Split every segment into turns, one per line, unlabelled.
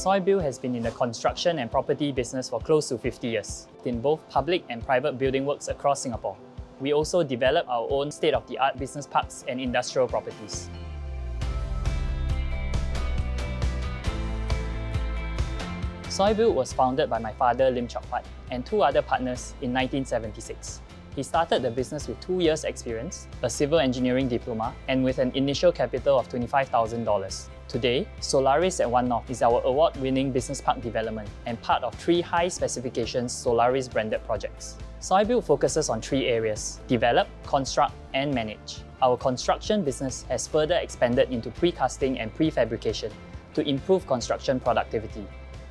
Soilbuild has been in the construction and property business for close to 50 years, in both public and private building works across Singapore. We also develop our own state-of-the-art business parks and industrial properties. Soilbuild was founded by my father Lim Chap Huat and two other partners in 1976. He started the business with 2 years' experience, a civil engineering diploma, and with an initial capital of $25,000. Today, Solaris at One North is our award-winning business park development and part of 3 high-specifications Solaris branded projects. Soilbuild focuses on 3 areas: develop, construct, and manage. Our construction business has further expanded into precasting and prefabrication to improve construction productivity.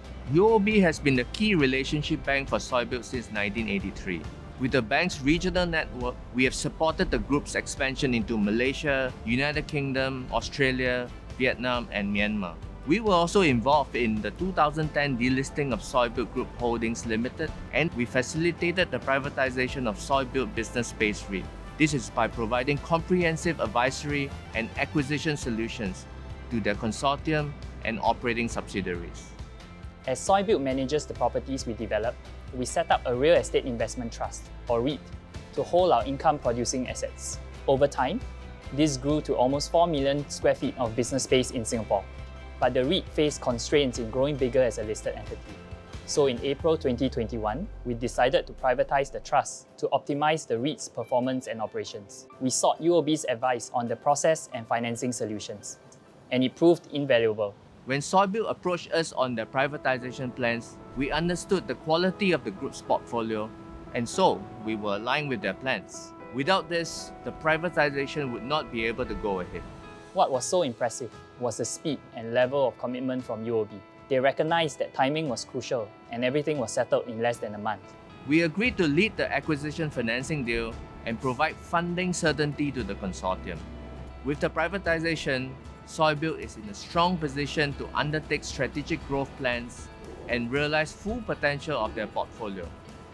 UOB has been the key relationship bank for Soilbuild since 1983. With the bank's regional network, we have supported the group's expansion into Malaysia, United Kingdom, Australia, Vietnam, and Myanmar. We were also involved in the 2010 delisting of Soilbuild Group Holdings Ltd, and we facilitated the privatisation of Soilbuild Business Space REIT. This is by providing comprehensive advisory and acquisition solutions to their consortium and operating subsidiaries.
As Soilbuild manages the properties we develop, we set up a real estate investment trust, or REIT, to hold our income-producing assets. Over time, this grew to almost 4 million square feet of business space in Singapore. But the REIT faced constraints in growing bigger as a listed entity. So in April 2021, we decided to privatise the trust to optimise the REIT's performance and operations. We sought UOB's advice on the process and financing solutions, and it proved invaluable.
When Soilbuild approached us on their privatisation plans, we understood the quality of the group's portfolio, and so we were aligned with their plans. Without this, the privatisation would not be able to go ahead.
What was so impressive was the speed and level of commitment from UOB. They recognised that timing was crucial and everything was settled in less than a month.
We agreed to lead the acquisition financing deal and provide funding certainty to the consortium. With the privatisation, Soilbuild is in a strong position to undertake strategic growth plans and realize full potential of their portfolio.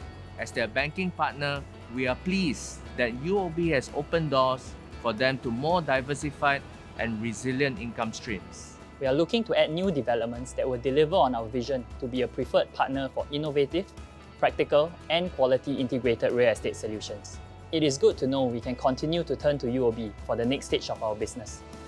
As their banking partner, we are pleased that UOB has opened doors for them to more diversified and resilient income streams.
We are looking to add new developments that will deliver on our vision to be a preferred partner for innovative, practical, and quality integrated real estate solutions. It is good to know we can continue to turn to UOB for the next stage of our business.